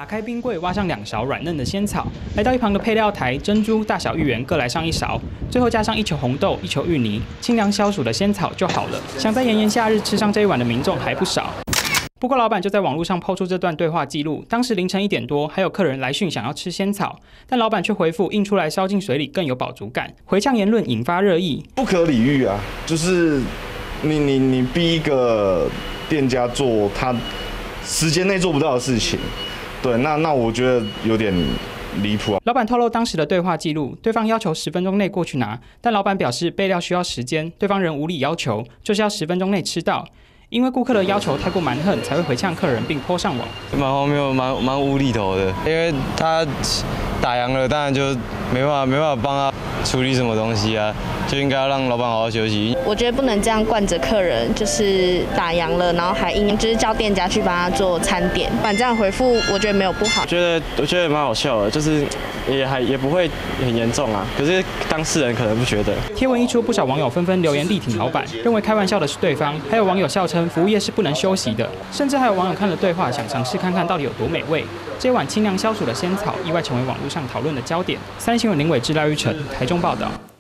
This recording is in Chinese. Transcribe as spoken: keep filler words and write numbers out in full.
打开冰柜，挖上两勺软嫩的仙草，来到一旁的配料台，珍珠、大小芋圆各来上一勺，最后加上一球红豆、一球芋泥，清凉消暑的仙草就好了。想在炎炎夏日吃上这一碗的民众还不少。不过，老板就在网络上抛出这段对话记录。当时凌晨一点多，还有客人来讯想要吃仙草，但老板却回复印出来烧进水里更有饱足感。回呛言论引发热议， 不可理喻啊！就是你你你逼一个店家做他时间内做不到的事情，对，那那我觉得有点离谱啊。 老板透露当时的对话记录，对方要求十分钟内过去拿，但老板表示备料需要时间，对方仍无理要求，就是要十分钟内吃到。因为顾客的要求太过蛮横，才会回呛客人并泼上网。 蛮荒谬，蛮蛮无厘头的。因为他打烊了，当然就没办法没办法帮他处理什么东西啊，就应该要让老板好好休息。 我觉得不能这样惯着客人，就是打烊了，然后还硬就是叫店家去帮他做餐点。反正这样回复，我觉得没有不好。 我觉得我觉得蛮好笑的，就是也还也不会很严重啊。可是当事人可能不觉得。 贴文一出，不少网友纷纷留言力挺老板，认为开玩笑的是对方，还有网友笑称服务业是不能休息的，甚至还有网友看了对话，想尝试看看到底有多美味。这碗清凉消暑的仙草，意外成为网络上讨论的焦点。三立新闻林伟志、赖玉成，台中报道。